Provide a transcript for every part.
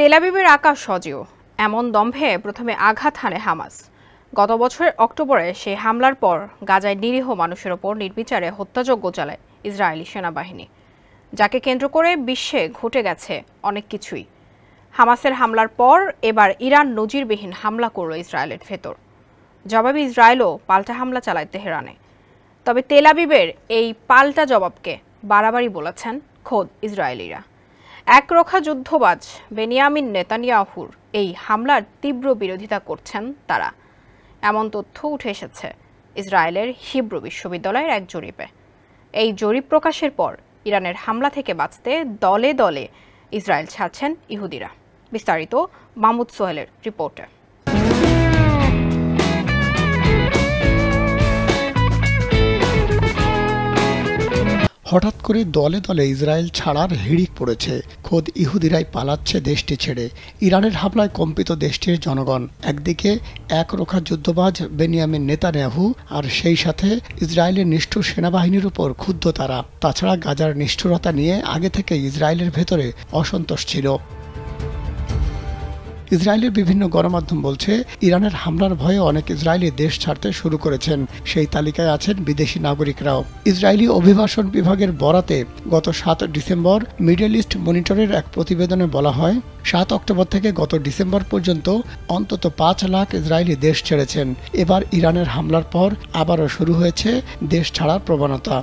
তেল আবিবের আকাশ সজীব, এমন দম্ভে প্রথমে আঘাত হানে হামাস। গত বছরের অক্টোবরে সেই হামলার পর গাজায় নিরীহ মানুষের ওপর নির্বিচারে হত্যাযজ্ঞ চালায় ইসরায়েলি সেনাবাহিনী, যাকে কেন্দ্র করে বিশ্বে ঘটে গেছে অনেক কিছুই। হামাসের হামলার পর এবার ইরান নজিরবিহীন হামলা করল ইসরায়েলের ভেতর। জবাবে ইসরায়েলও পাল্টা হামলা চালায় তেহরানে। তবে তেল আবিবের এই পাল্টা জবাবকে বাড়াবাড়ি বলেছেন খোদ ইসরায়েলিরা। একরোখা যুদ্ধবাজ বেনিয়ামিন নেতানিয়াহুর এই হামলার তীব্র বিরোধিতা করছেন তারা। এমন তথ্য উঠে এসেছে ইসরায়েলের হিব্রু বিশ্ববিদ্যালয়ের এক জরিপে। এই জরিপ প্রকাশের পর ইরানের হামলা থেকে বাঁচতে দলে দলে ইসরায়েল ছাড়ছেন ইহুদিরা। বিস্তারিত মাহমুদ সোহেলের রিপোর্টে। হঠাৎ করে দলে দলে ইসরায়েল ছাড়ার হিড়িক পড়েছে। খোদ ইহুদিরাই পালাচ্ছে দেশটি ছেড়ে। ইরানের হামলায় কম্পিত দেশটির জনগণ। একদিকে একরোখা যুদ্ধবাজ বেনিয়ামিন নেতানিয়াহু, আর সেই সাথে ইসরায়েলের নিষ্ঠুর সেনাবাহিনীর উপর ক্ষুব্ধ তারা। তাছাড়া গাজার নিষ্ঠুরতা নিয়ে আগে থেকে ইসরায়েলের ভেতরে অসন্তোষ ছিল। ইসরায়েলের বিভিন্ন গণমাধ্যম বলছে, ইরানের হামলার ভয়ে অনেক ইসরায়েলি দেশ ছাড়তে শুরু করেছেন। সেই তালিকায় আছেন বিদেশি নাগরিকরাও। ইসরায়েলি অভিবাসন বিভাগের বরাতে গত 7 ডিসেম্বর মিডল ইস্ট মনিটরের এক প্রতিবেদনে বলা হয়, 7 অক্টোবর থেকে গত ডিসেম্বর পর্যন্ত অন্তত 5 লাখ ইসরায়েলি দেশ ছেড়েছেন। এবার ইরানের হামলার পর আবারও শুরু হয়েছে দেশ ছাড়ার প্রবণতা।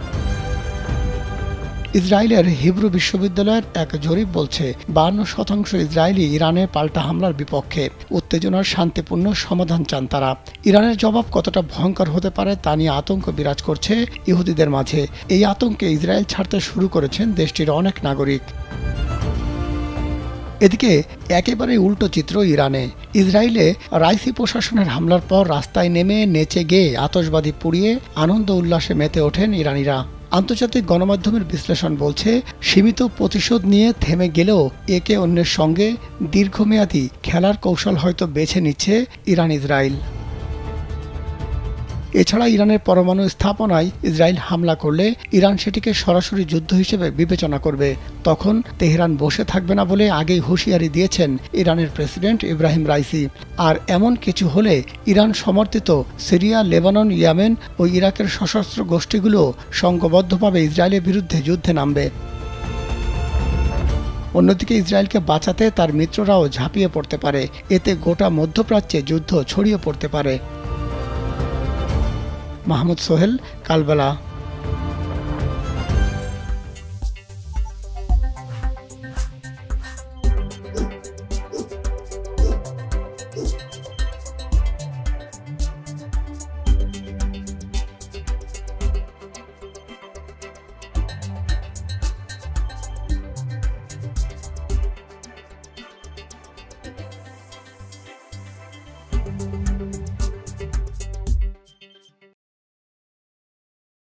ইসরায়েলের হিব্রু বিশ্ববিদ্যালয়ের এক জরিপ বলছে, 52% ইসরায়েলি ইরানের পাল্টা হামলার বিপক্ষে। উত্তেজনার শান্তিপূর্ণ সমাধান চান তারা। ইরানের জবাব কতটা ভয়ঙ্কর হতে পারে তা নিয়ে আতঙ্ক বিরাজ করছে ইহুদিদের মাঝে। এই আতঙ্কে ইসরায়েল ছাড়তে শুরু করেছেন দেশটির অনেক নাগরিক। এদিকে একেবারে উল্টো চিত্র ইরানে। ইসরায়েলে রাইসি প্রশাসনের হামলার পর রাস্তায় নেমে নেচে গেয়ে আতশবাজি পুড়িয়ে আনন্দ উল্লাসে মেতে ওঠেন ইরানিরা। আন্তর্জাতিক গণমাধ্যমের বিশ্লেষণ বলছে, সীমিত প্রতিশোধ নিয়ে থেমে গেলেও একে অন্যের সঙ্গে দীর্ঘমেয়াদী খেলার কৌশল হয়তো বেছে নিচ্ছে ইরান ইসরায়েল। এছাড়া ইরানের পরমাণু স্থাপনায় ইসরায়েল হামলা করলে ইরান সেটিকে সরাসরি যুদ্ধ হিসেবে বিবেচনা করবে। তখন তেহরান বসে থাকবে না বলে আগেই হুঁশিয়ারি দিয়েছেন ইরানের প্রেসিডেন্ট ইব্রাহিম রাইসি। আর এমন কিছু হলে ইরান সমর্থিত সিরিয়া, লেবানন, ইয়েমেন ও ইরাকের সশস্ত্র গোষ্ঠীগুলো সংঘবদ্ধভাবে ইসরায়েলের বিরুদ্ধে যুদ্ধে নামবে। অন্যদিকে ইসরায়েলকে বাঁচাতে তার মিত্ররাও ঝাঁপিয়ে পড়তে পারে। এতে গোটা মধ্যপ্রাচ্যে যুদ্ধ ছড়িয়ে পড়তে পারে। মাহমুদ সোহেল, কালবেলা।